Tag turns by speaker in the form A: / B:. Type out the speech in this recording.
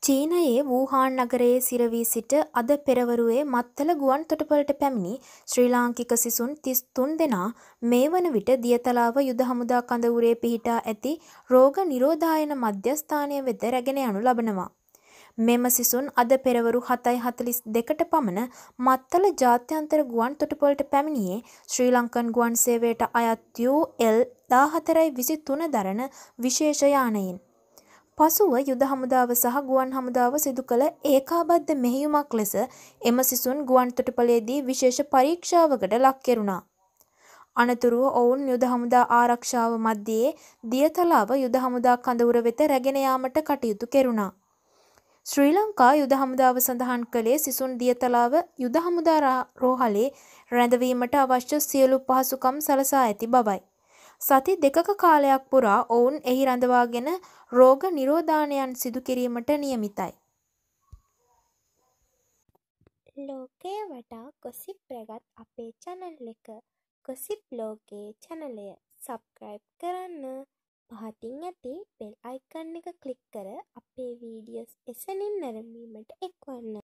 A: චීනයේ වූහාන් නගරයේ සිරවී සිට අද පෙරවරුවේ මත්තල ගුවන් තොටුපළට පැමිණි ශ්‍රී ලාංකික සිසුන් 33 දෙනා මේ වන විට දියතලාව යුද හමුදා කඳවුරේ පිහිටා ඇති රෝග නිරෝධායන මධ්‍යස්ථානය වෙත රැගෙන යනු ලබනවා. මෙම සිසුන් අද පෙරවරු 7:42ට පමණ මත්තල ජාත්‍යන්තර ගුවන් තොටුපළට පැමිණියේ ශ්‍රී ලංකන් ගුවන් සේවයට අයත් UL 1423 දරන විශේෂ යානයෙන්. පසුව යුද හමුදාව සහ ගුවන් හමුදාව සිදු කළ ඒකාබද්ධ මෙහෙයුමක් ලෙස එම සිසුන් ගුවන් තොටුපළේදී විශේෂ පරීක්ෂාවකට ලක් කෙරුණා. අනතුරුව ඔවුන් යුද හමුදා ආරක්ෂාව මධ්‍යයේ දියතලාව යුද හමුදා කඳවුර වෙත රැගෙන යාමට කටයුතු කෙරුණා. ශ්‍රී ලංකා යුද හමුදාව සඳහන් කළේ සිසුන් දියතලාව යුද හමුදා රෝහලේ රැඳවීමට අවශ්‍ය සියලු පහසුකම් සලසා ඇති බවයි. සති දෙකක කාලයක් පුරා ඔවුන් එහි රඳවාගෙන රෝග නිරෝධායනයන් සිදු කිරීමට නියමිතයි.
B: ලෝකය වටා ගොසිප් රැගත් අපේ channel එක ගොසිප් ලෝකයේ channelය සබ්ස්ක්‍රයිබ් කරන්න. පහතින් ඇති බෙල් අයිකන් එක ක්ලික් කර අපේ වීඩියෝස් එසැනින් නැරඹීමට එක්වන්න.